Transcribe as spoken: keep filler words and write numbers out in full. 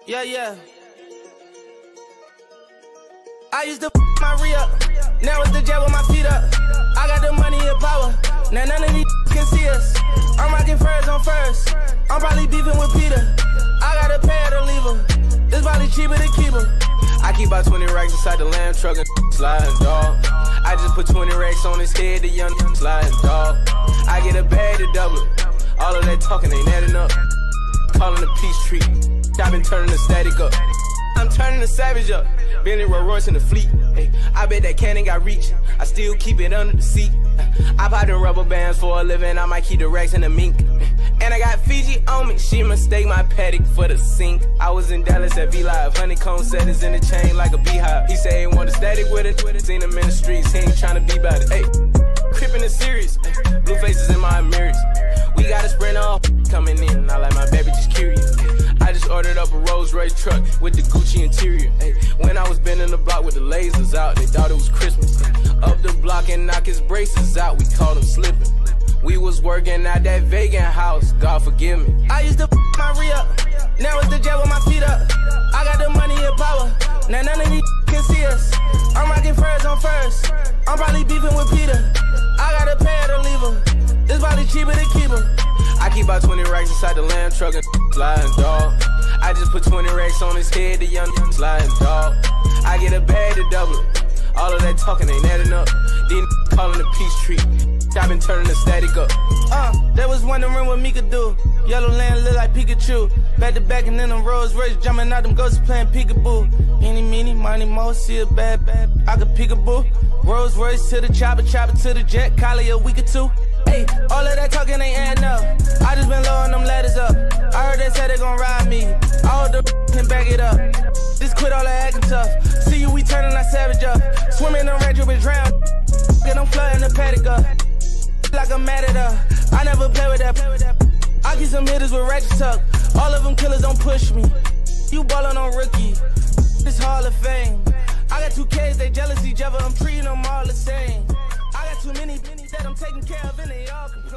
Yeah, yeah. I used to f my re-up, now it's the jet with my feet up. I got the money and power, now none of these can see us. I'm rocking furs on first, I'm probably beefing with Peter. I gotta pay her to leave her, it's probably cheaper to keep her. I keep about twenty racks inside the lamb truck and sliding, dog. I just put twenty racks on his head, the young sliding, dog. I get a bag to double it, all of that talking ain't adding up. Calling the peace treat, I been turning the static up. I'm turning the savage up, Bennie Royce in the fleet. Hey, I bet that cannon got reach, I still keep it under the seat. I pop them rubber bands for a living, I might keep the racks in the mink. And I got Fiji on me, she mistake my paddock for the sink. I was in Dallas at V-Live, honeycomb settings in the chain like a beehive. He say he want a static with it, seen him in the streets, he ain't tryna be about it. Hey, crippin' is serious, ay, blue faces in my mirrors. We got a sprinter off coming in, I like my baby just curious. I just ordered up a Rolls Royce truck with the Gucci interior. Ay, when I was bending the block with the lasers out, they thought it was Christmas. Up the block and knock his braces out, we called him slipping. We was working at that vegan house, God forgive me. I used to f my re-up, now it's the jet with my feet up. I got the money and power, now none of these can see us. I'm rocking furs on first, I'm probably beefing with Peter. I gotta pay her to leave her, it's probably cheaper to keep her. I keep about twenty racks inside the lamb truck and sliding, dog. I just put twenty racks on his head, the young sliding, dog. I get a bag to double it, all of that talking ain't adding up. These calling the peace treat, I been turning the static up. Uh, they was wondering what me could do. Yellow land look like Pikachu. Back to back and then them Rolls Royce jumping out them ghosts playing peekaboo. Eeny, meeny, miny, mo, see a bad, bad, I could peekaboo. Rolls Royce to the chopper, chopper to the jet, collie a week or two. Hey, all of that talking ain't adding up. I just been lowering them ladders up. I heard they said they gon' ride me. All the can back it up. Just quit all that acting tough. See you, we turning that savage up. Swimming in the range with drown. Get them flooding the paddock up. Like I'm mad at her, I never play with that. I get some hitters with ratchet tuck. All of them killers don't push me. You ballin' on rookie, this Hall of Fame. I got two kids, they jealous each other, I'm treating them all the same. I got too many that I'm taking care of and they all